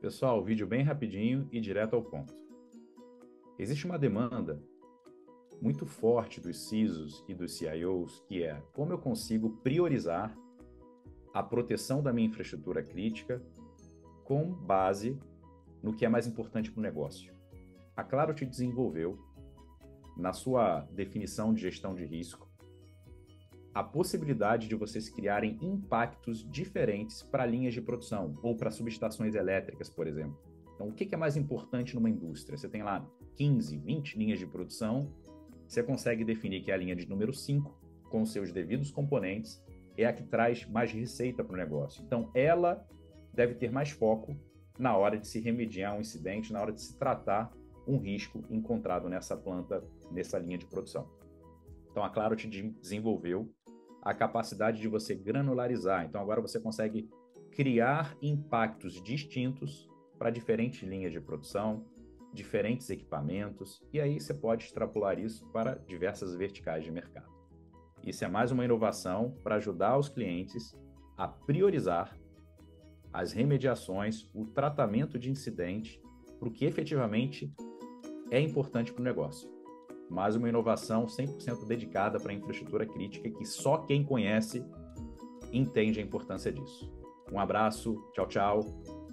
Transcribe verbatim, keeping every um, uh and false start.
Pessoal, vídeo bem rapidinho e direto ao ponto. Existe uma demanda muito forte dos C I S Os e dos C I Os, que é como eu consigo priorizar a proteção da minha infraestrutura crítica com base no que é mais importante para o negócio. A Claro te desenvolveu, na sua definição de gestão de risco, a possibilidade de vocês criarem impactos diferentes para linhas de produção ou para subestações elétricas, por exemplo. Então, o que é mais importante numa indústria? Você tem lá quinze, vinte linhas de produção, você consegue definir que é a linha de número cinco, com seus devidos componentes, é a que traz mais receita para o negócio. Então, ela deve ter mais foco na hora de se remediar um incidente, na hora de se tratar um risco encontrado nessa planta, nessa linha de produção. Então, a Claro te desenvolveu a capacidade de você granularizar. Então, agora você consegue criar impactos distintos para diferentes linhas de produção, diferentes equipamentos, e aí você pode extrapolar isso para diversas verticais de mercado. Isso é mais uma inovação para ajudar os clientes a priorizar as remediações, o tratamento de incidente, para o que efetivamente é importante para o negócio. Mais uma inovação cem por cento dedicada para a infraestrutura crítica, que só quem conhece entende a importância disso. Um abraço, tchau, tchau.